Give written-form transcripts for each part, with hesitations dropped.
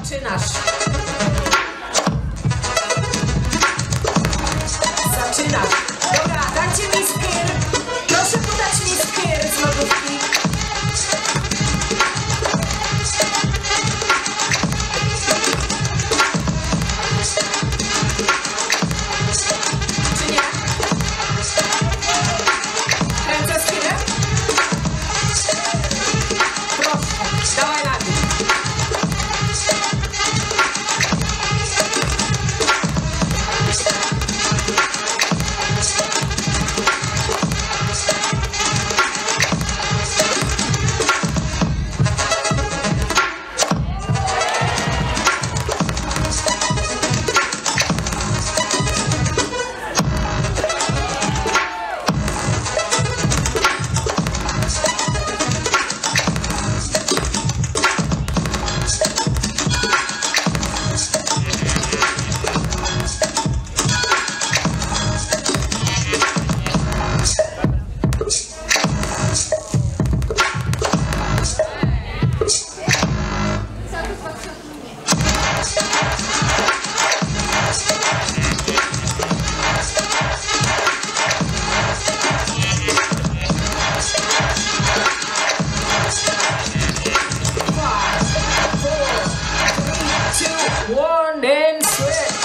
Zaczynasz. Zaczynasz. Dobra, dajcie mi skier. Proszę podać mi skier z lodówki. Czy nie? Kręcę skierem? Proszę, dawaj Nandi. One and switch.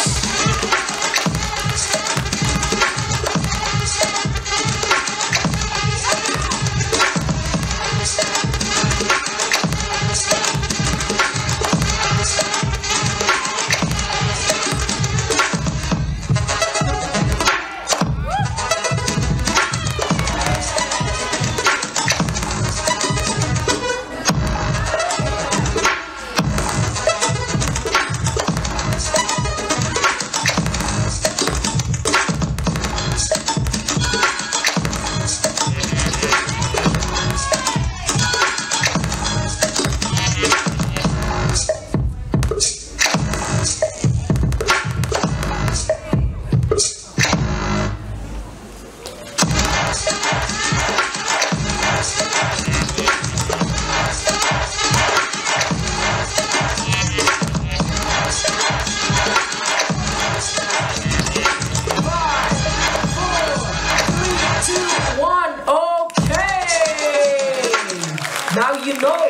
Now you know.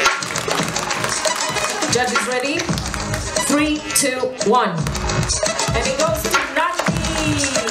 Judges ready? 3, 2, 1. And it goes to Nandi.